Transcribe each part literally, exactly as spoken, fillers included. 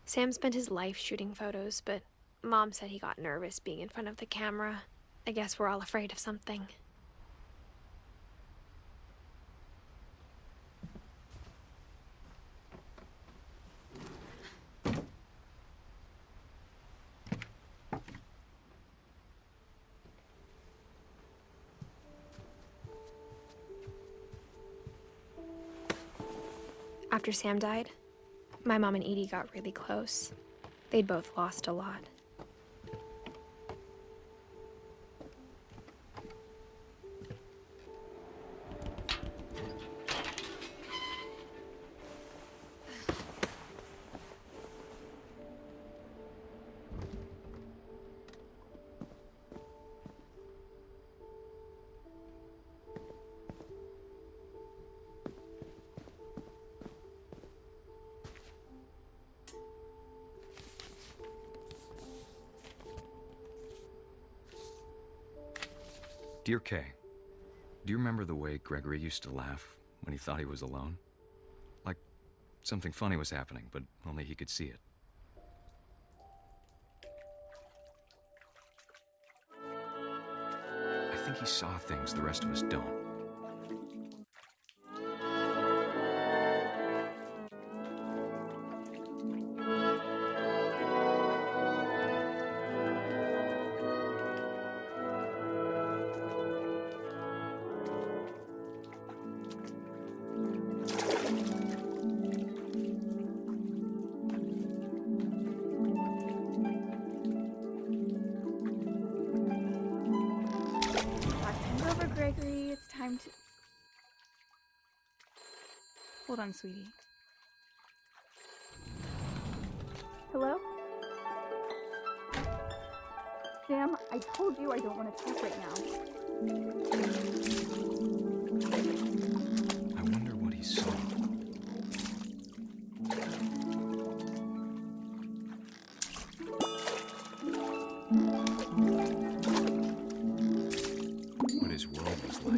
Sam spent his life shooting photos, but Mom said he got nervous being in front of the camera. I guess we're all afraid of something. After Sam died, my mom and Edie got really close. They'd both lost a lot. Dear Kay, do you remember the way Gregory used to laugh when he thought he was alone? Like something funny was happening, but only he could see it. I think he saw things the rest of us don't. Gregory, it's time to... Hold on, sweetie. Hello? Sam, I told you I don't want to talk right now. I wonder what he saw. What his world was like.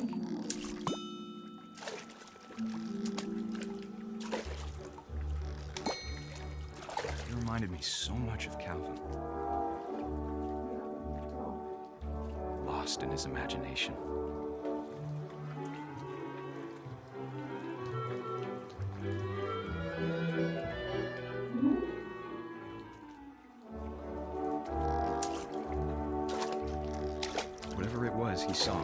He reminded me so much of Calvin. Lost in his imagination. Whatever it was, he saw.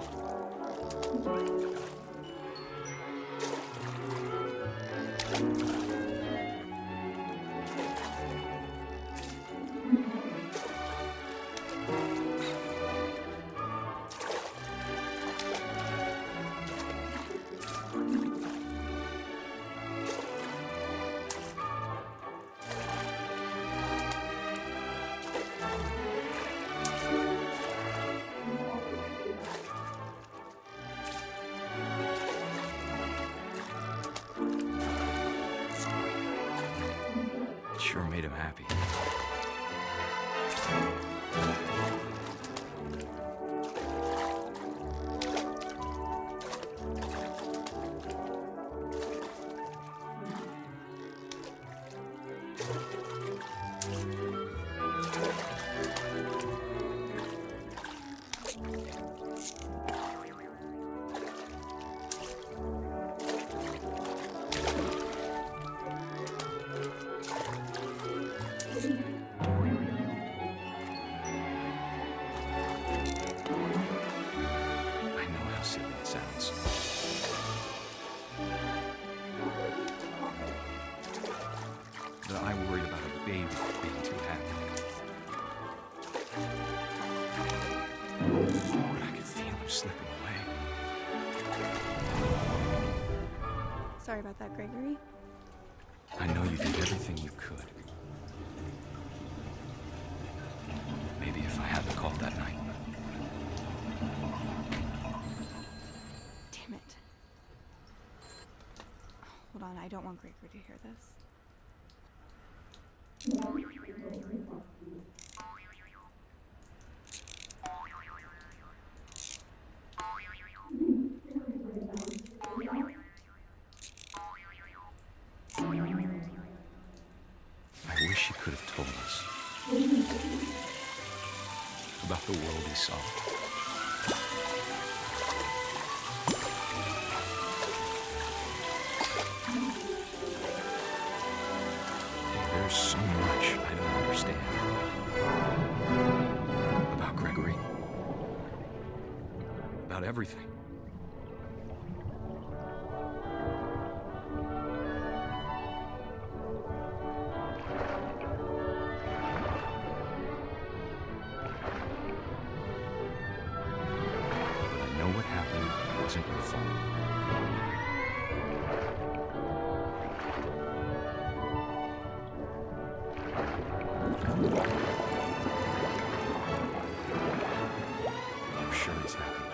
It sure made him happy. I know how silly it sounds. But I worried about a baby being too happy. But I could feel him slipping away. Sorry about that, Gregory. I know you did everything you could. Maybe if I hadn't called that night. Damn it. Hold on, I don't want Gregory to hear this. I wish she could have told us about the world he saw. There's so much I don't understand about Gregory, about everything. What happened wasn't your fault. I'm sure he's happy.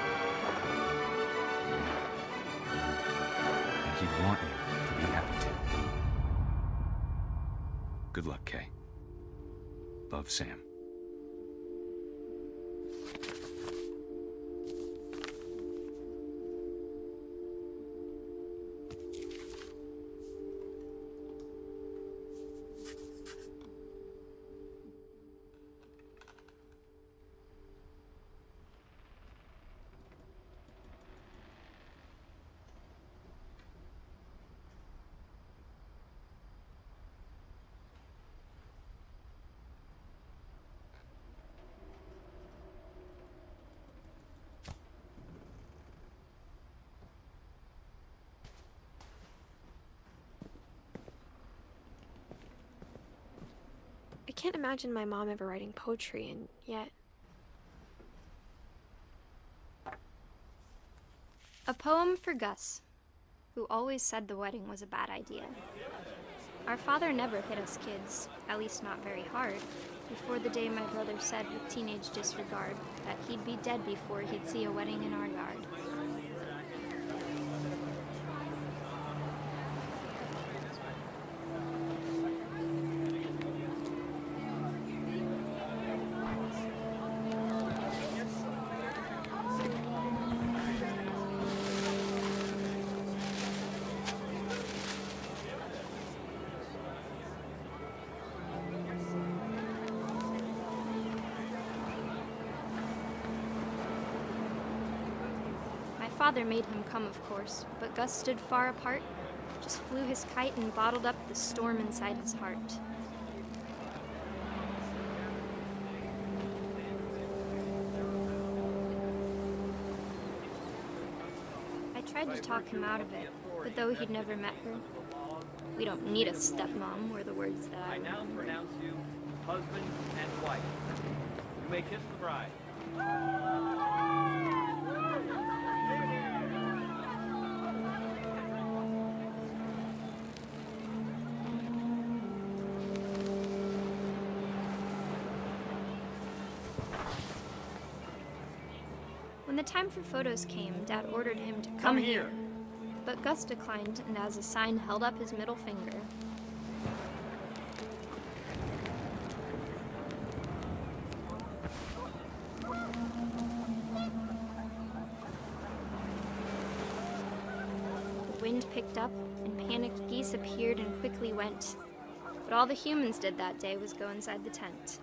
And he'd want you to be happy too. Good luck, Kay. Love, Sam. I can't imagine my mom ever writing poetry, and yet... A poem for Gus, who always said the wedding was a bad idea. Our father never hit us kids, at least not very hard, before the day my brother said with teenage disregard that he'd be dead before he'd see a wedding in our yard. Father made him come, of course, but Gus stood far apart, just flew his kite and bottled up the storm inside his heart. I tried to talk him out of it, but though he'd never met her, "We don't need a stepmom," were the words that I I now remembered. pronounce you husband and wife. You may kiss the bride. When the time for photos came, Dad ordered him to come, Come here. But Gus declined, and as a sign held up his middle finger. The wind picked up, and panicked geese appeared and quickly went. But all the humans did that day was go inside the tent.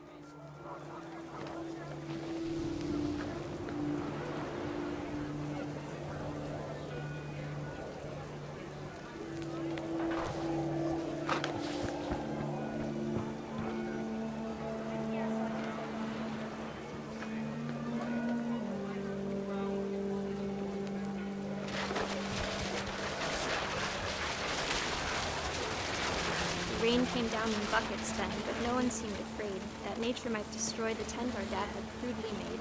The rain came down in buckets then, but no one seemed afraid that nature might destroy the tent our dad had crudely made.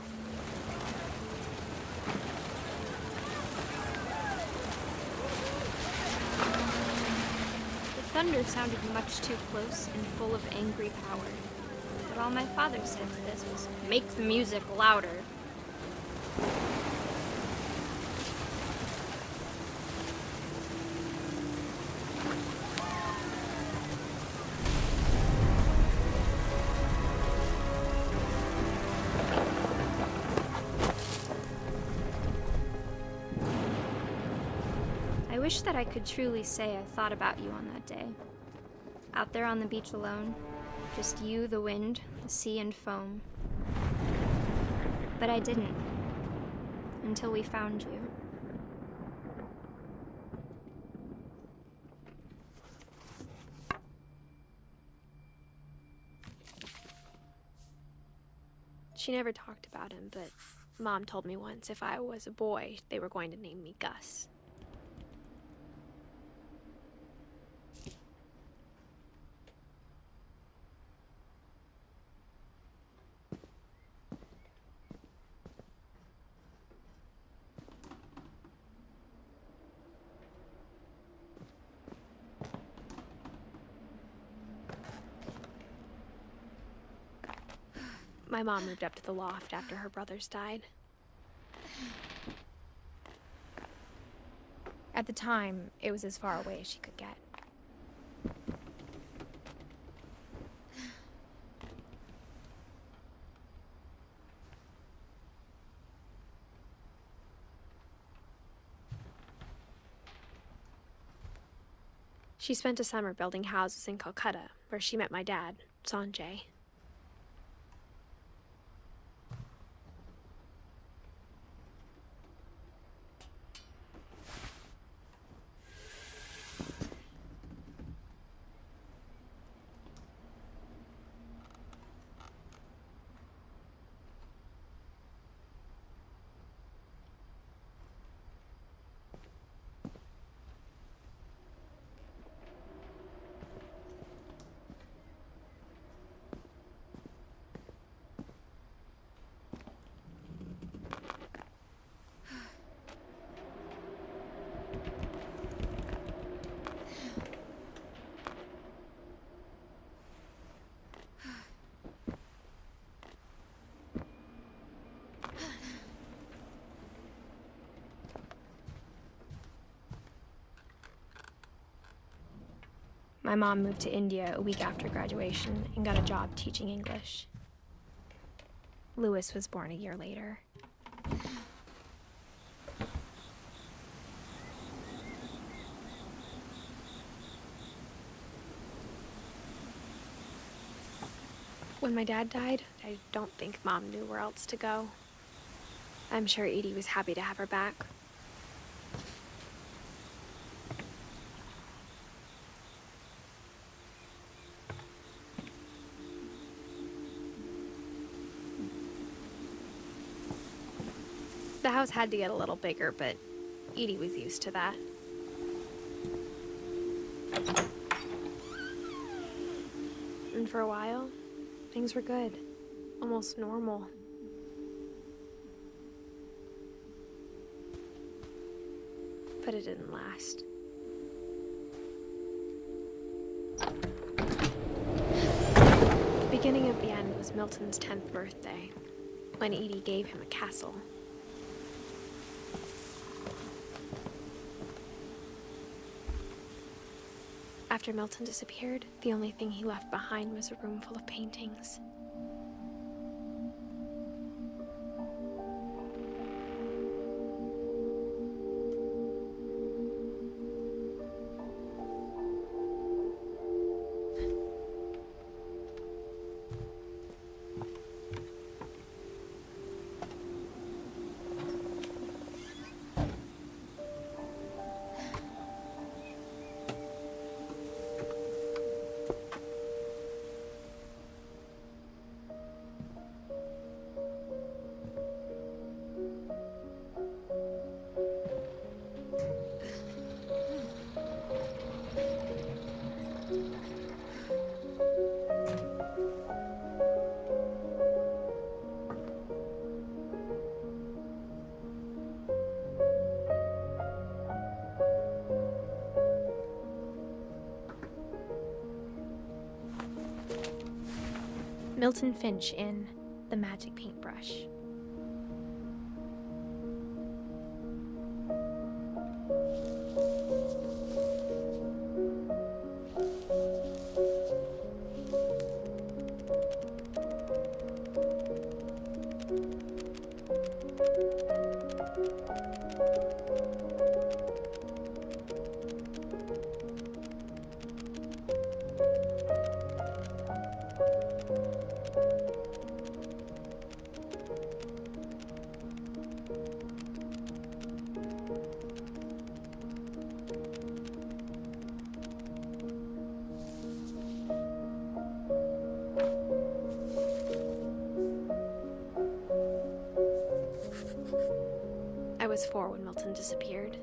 The thunder sounded much too close and full of angry power. But all my father said to this was, "Make the music louder." I wish that I could truly say I thought about you on that day. Out there on the beach alone. Just you, the wind, the sea, and foam. But I didn't. Until we found you. She never talked about him, but Mom told me once if I was a boy, they were going to name me Gus. My mom moved up to the loft after her brothers died. At the time, it was as far away as she could get. She spent a summer building houses in Calcutta, where she met my dad, Sanjay. My mom moved to India a week after graduation and got a job teaching English. Louis was born a year later. When my dad died, I don't think Mom knew where else to go. I'm sure Edie was happy to have her back. The house had to get a little bigger, but Edie was used to that. And for a while, things were good. Almost normal. But it didn't last. The beginning of the end was Milton's tenth birthday, when Edie gave him a castle. After Milton disappeared, the only thing he left behind was a room full of paintings. Milton Finch in The Magic Paintbrush. was four when Milton disappeared.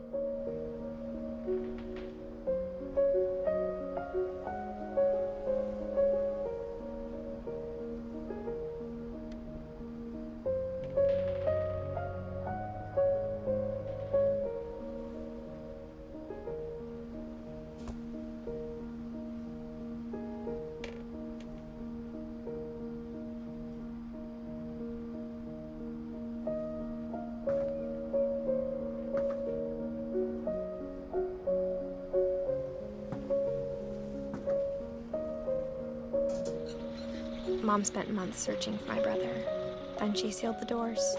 Mom spent months searching for my brother. Then she sealed the doors.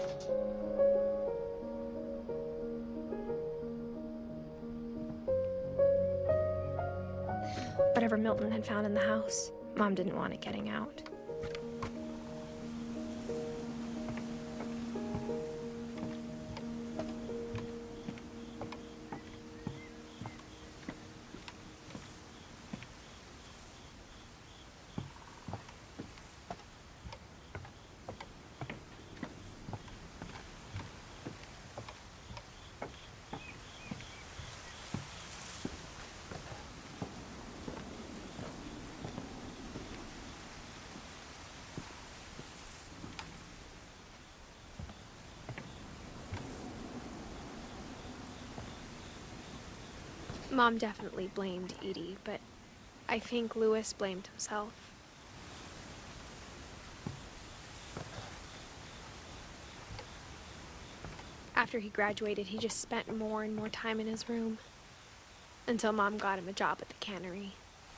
Whatever Milton had found in the house, Mom didn't want it getting out. Mom definitely blamed Edie, but I think Louis blamed himself. After he graduated, he just spent more and more time in his room, until Mom got him a job at the cannery.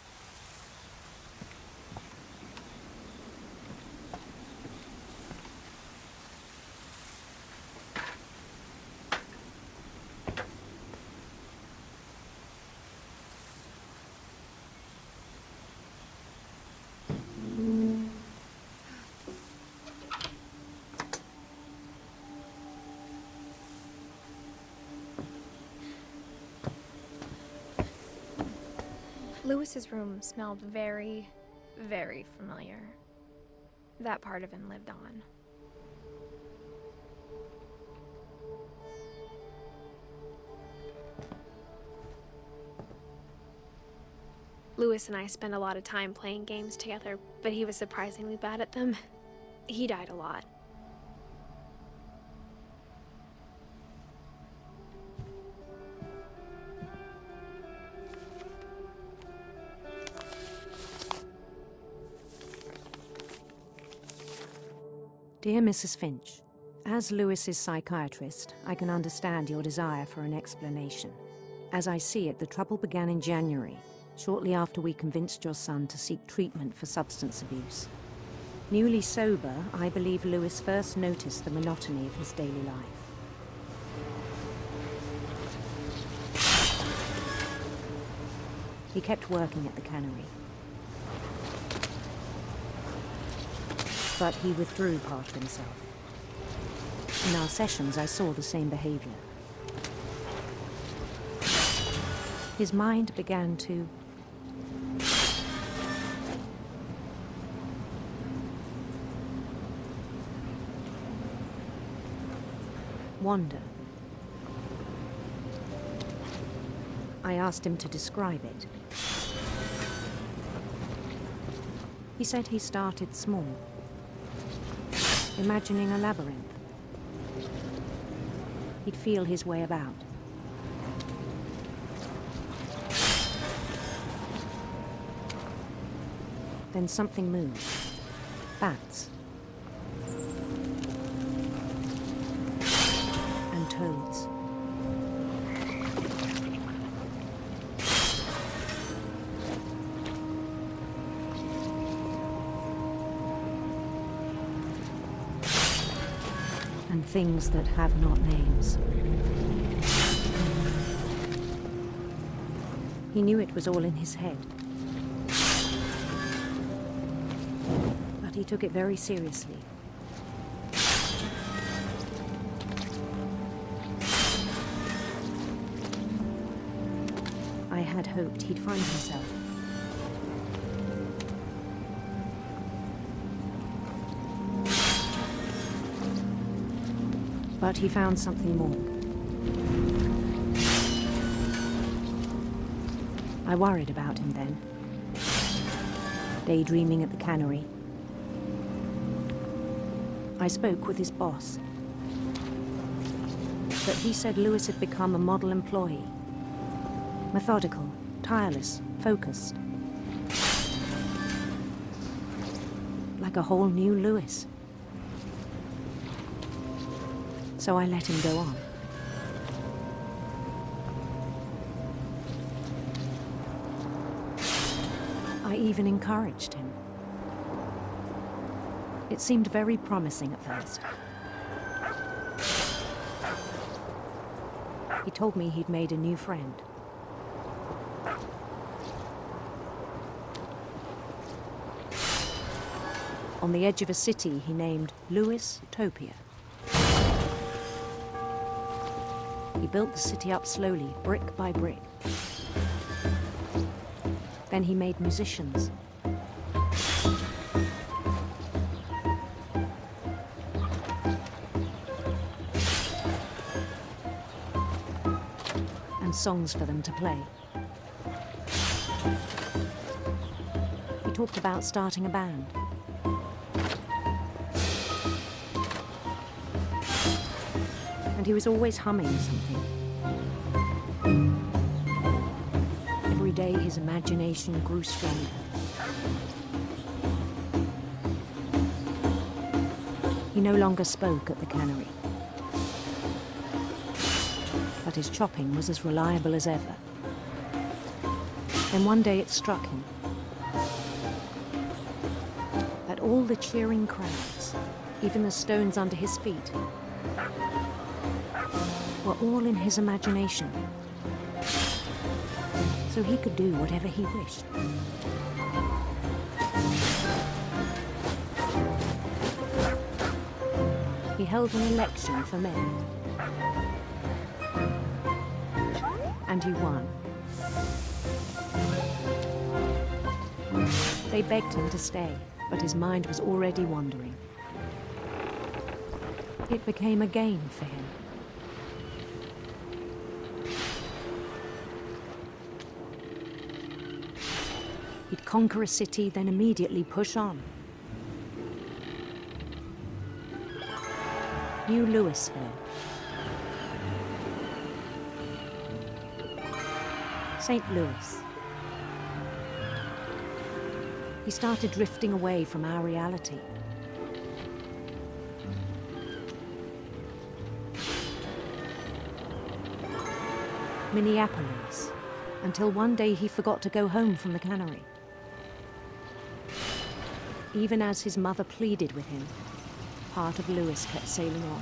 Louis's room smelled very, very familiar. That part of him lived on. Louis and I spent a lot of time playing games together, but he was surprisingly bad at them. He died a lot. Dear Missus Finch, as Louis's psychiatrist, I can understand your desire for an explanation. As I see it, the trouble began in January, shortly after we convinced your son to seek treatment for substance abuse. Newly sober, I believe Louis first noticed the monotony of his daily life. He kept working at the cannery. But he withdrew part of himself. In our sessions, I saw the same behavior. His mind began to wander. I asked him to describe it. He said he started small, imagining a labyrinth. He'd feel his way about. Then something moved. Bats. And toads. And things that have not names. He knew it was all in his head. But he took it very seriously. I had hoped he'd find himself. But he found something more. I worried about him then, daydreaming at the cannery. I spoke with his boss, but he said Louis had become a model employee. Methodical, tireless, focused. Like a whole new Louis. So I let him go on. I even encouraged him. It seemed very promising at first. He told me he'd made a new friend. On the edge of a city he named Louis Topia. He built the city up slowly, brick by brick. Then he made musicians. And songs for them to play. He talked about starting a band. And he was always humming something. Every day his imagination grew stronger. He no longer spoke at the cannery. But his chopping was as reliable as ever. Then one day it struck him that all the cheering crowds, even the stones under his feet, were all in his imagination. So he could do whatever he wished. He held an election for mayor. And he won. They begged him to stay, but his mind was already wandering. It became a game for him. He'd conquer a city, then immediately push on. New Louisville. Saint Louis. He started drifting away from our reality. Minneapolis, until one day he forgot to go home from the cannery. Even as his mother pleaded with him, part of Louis kept sailing on.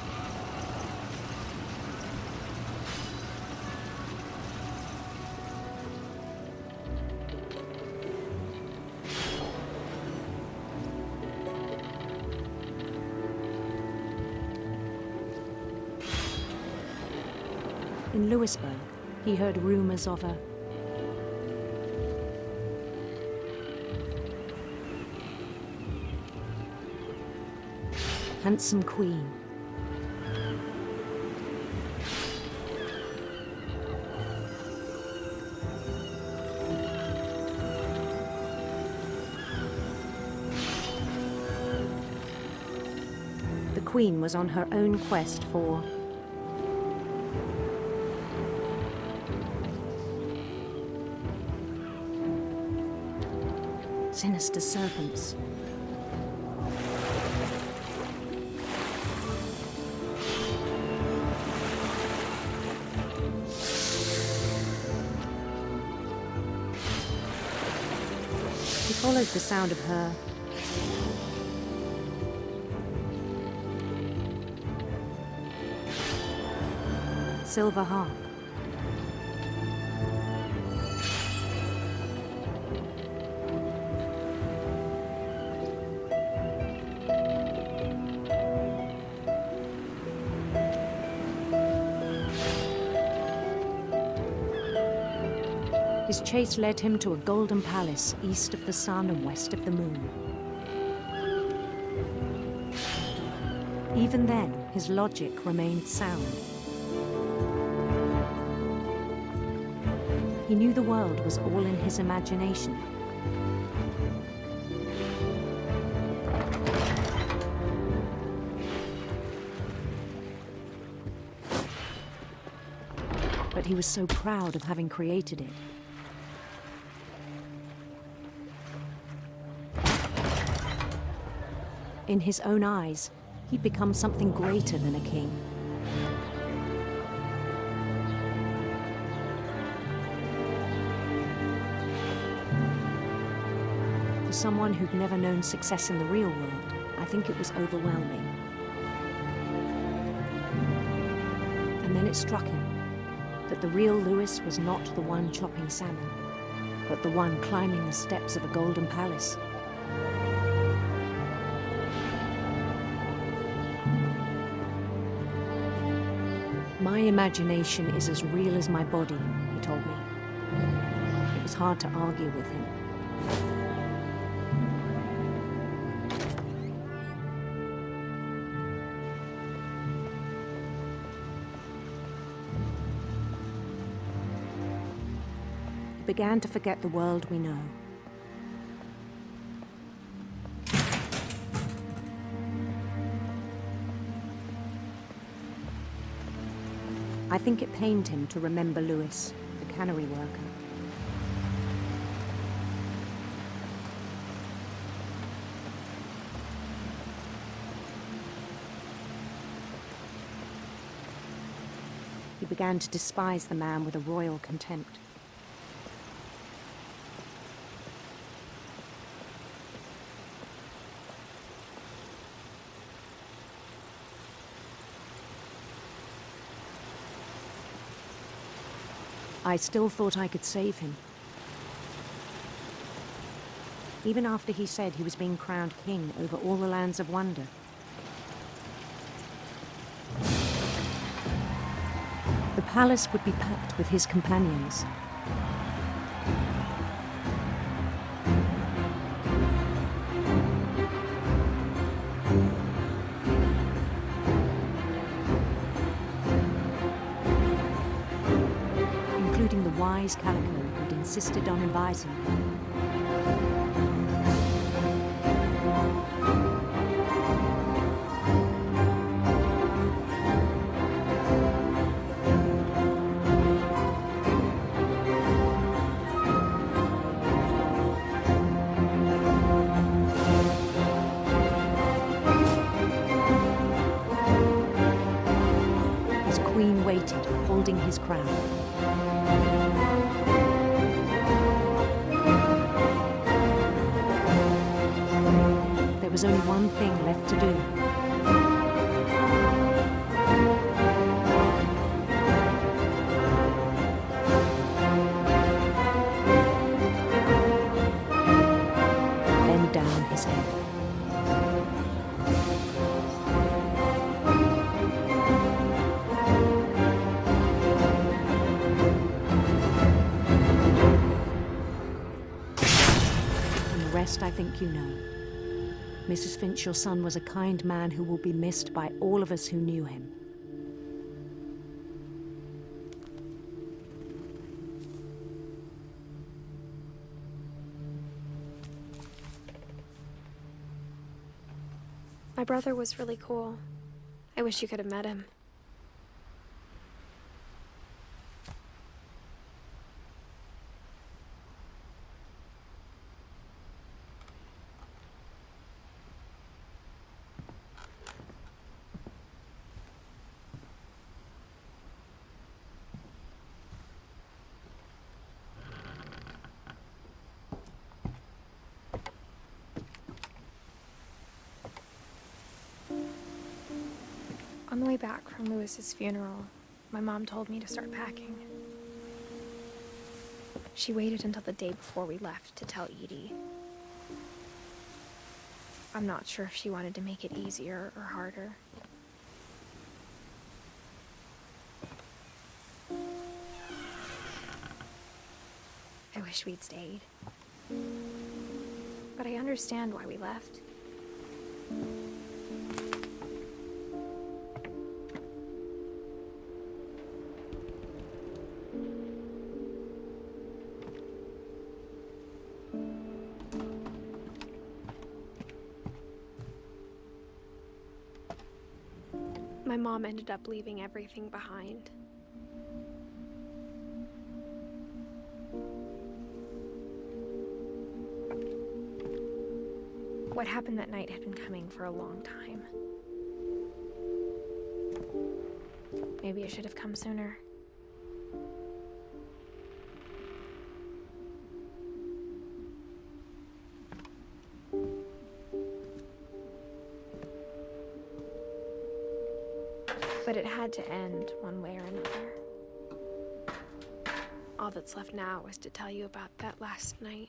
In Louisburg, he heard rumors of a handsome queen. The queen was on her own quest for sinister serpents. He followed the sound of her silver harp. His chase led him to a golden palace east of the sun and west of the moon. Even then, his logic remained sound. He knew the world was all in his imagination. But he was so proud of having created it. In his own eyes, he'd become something greater than a king. For someone who'd never known success in the real world, I think it was overwhelming. And then it struck him that the real Louis was not the one chopping salmon, but the one climbing the steps of a golden palace. My imagination is as real as my body, he told me. It was hard to argue with him. He began to forget the world we know. I think it pained him to remember Louis, the cannery worker. He began to despise the man with a royal contempt. I still thought I could save him. Even after he said he was being crowned king over all the lands of wonder. The palace would be packed with his companions. Including the wise Calico who'd insisted on advising him. His queen waited, holding his crown. There was only one thing left to do. Bend down his head. And the rest I think you know. Missus Finch, your son was a kind man who will be missed by all of us who knew him. My brother was really cool. I wish you could have met him. On the way back from Louis's funeral, my mom told me to start packing. She waited until the day before we left to tell Edie. I'm not sure if she wanted to make it easier or harder. I wish we'd stayed. But I understand why we left. My mom ended up leaving everything behind. What happened that night had been coming for a long time. Maybe it should have come sooner. But it had to end one way or another. All that's left now is to tell you about that last night.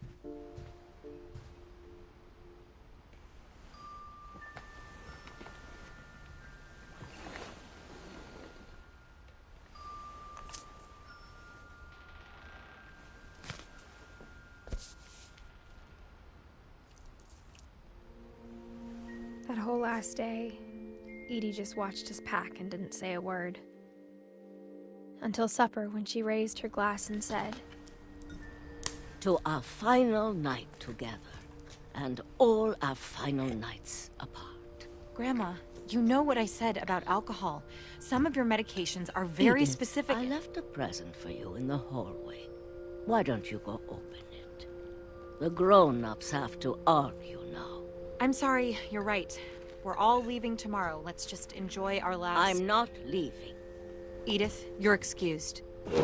That whole last day, Edie just watched us pack and didn't say a word. Until supper, when she raised her glass and said, "To our final night together, and all our final nights apart." Grandma, you know what I said about alcohol. Some of your medications are very Edith, specific. I left a present for you in the hallway. Why don't you go open it? The grown-ups have to argue now. I'm sorry, you're right. We're all leaving tomorrow. Let's just enjoy our last... I'm not leaving. Edith, you're excused.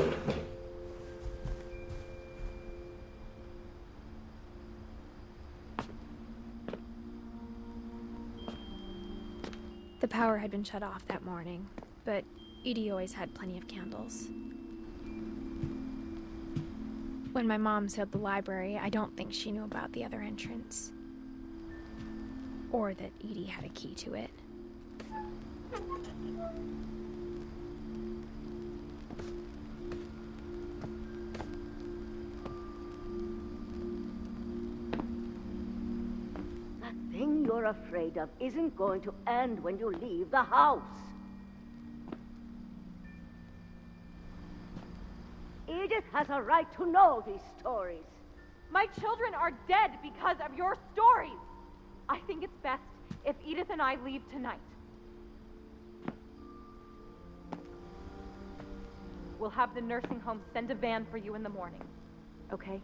the power had been shut off that morning, but Edie always had plenty of candles. When my mom sealed the library, I don't think she knew about the other entrance. Or that Edie had a key to it. That thing you're afraid of isn't going to end when you leave the house. Edith has a right to know these stories. My children are dead because of your stories. I think it's best if Edith and I leave tonight. We'll have the nursing home send a van for you in the morning, okay?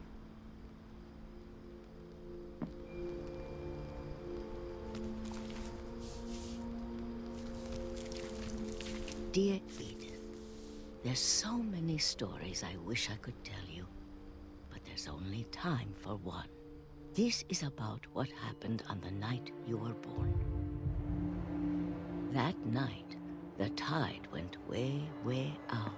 Dear Edith, there's so many stories I wish I could tell you, but there's only time for one. This is about what happened on the night you were born. That night, the tide went way, way out.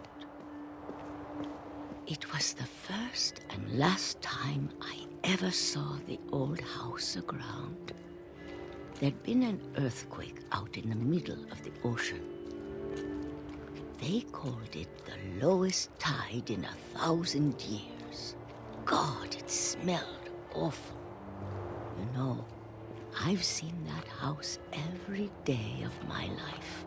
It was the first and last time I ever saw the old house aground. There'd been an earthquake out in the middle of the ocean. They called it the lowest tide in a thousand years. God, it smelled awful. You know, I've seen that house every day of my life.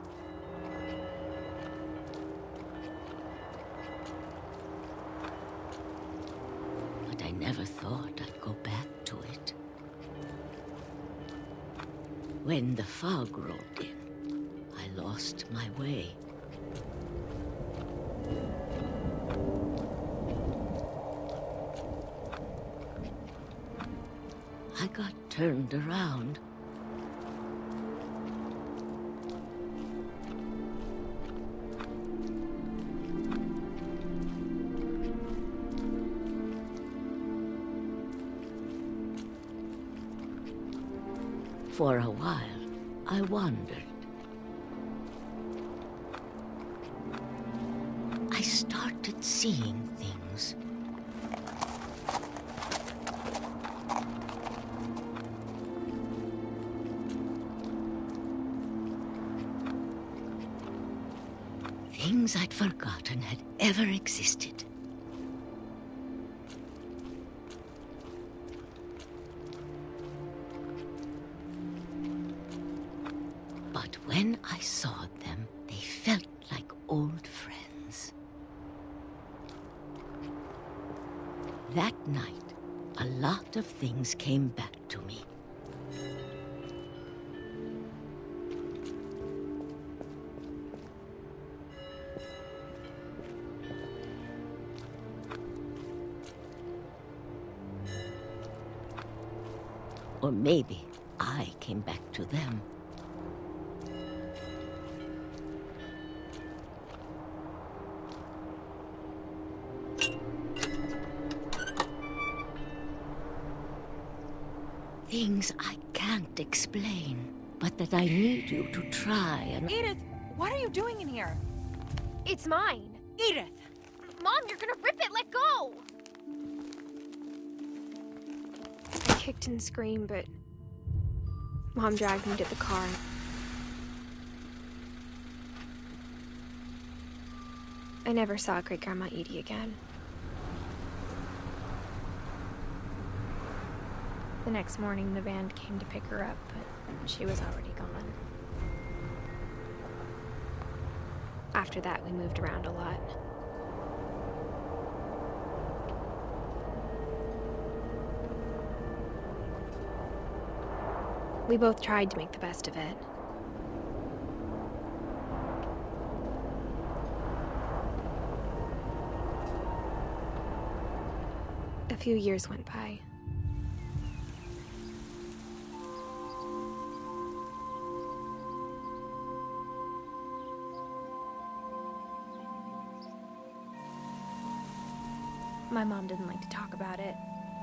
But I never thought I'd go back to it. When the fog rolled in, I lost my way. I got turned around. For a while, I wandered. I started seeing things. Things I'd forgotten had ever existed. But when I saw them, they felt like old friends. That night, a lot of things came back to me. Or maybe I came back to them. Things I can't explain, but that I need you to try and... Edith, what are you doing in here? It's mine. Edith! Mom, you're gonna rip it! Let go! I kicked and screamed, but Mom dragged me to the car. I never saw Great-Grandma Edie again. The next morning, the band came to pick her up, but she was already gone. After that, we moved around a lot. We both tried to make the best of it. A few years went by. My mom didn't like to talk about it.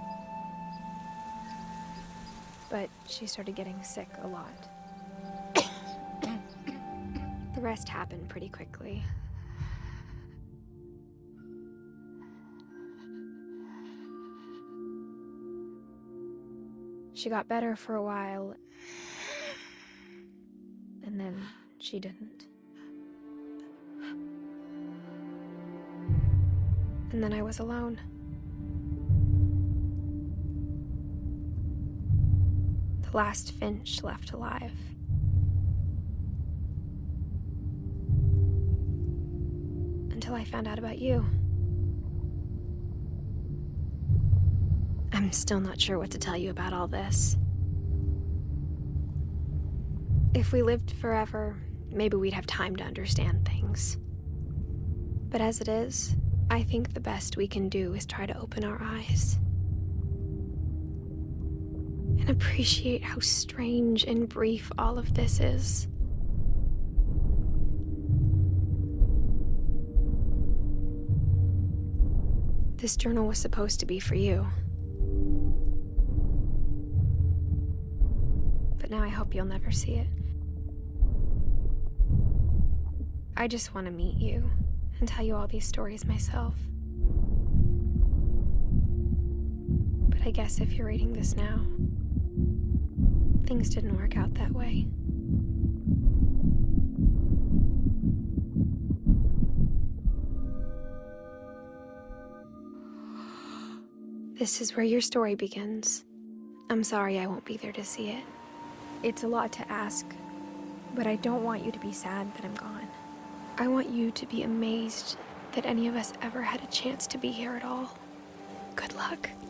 But she started getting sick a lot. The rest happened pretty quickly. She got better for a while, and then she didn't. And then I was alone. The last Finch left alive. Until I found out about you. I'm still not sure what to tell you about all this. If we lived forever, maybe we'd have time to understand things. But as it is, I think the best we can do is try to open our eyes. And appreciate how strange and brief all of this is. This journal was supposed to be for you. But now I hope you'll never see it. I just want to meet you and tell you all these stories myself. But I guess if you're reading this now, things didn't work out that way. This is where your story begins. I'm sorry I won't be there to see it. It's a lot to ask, but I don't want you to be sad that I'm gone. I want you to be amazed that any of us ever had a chance to be here at all. Good luck.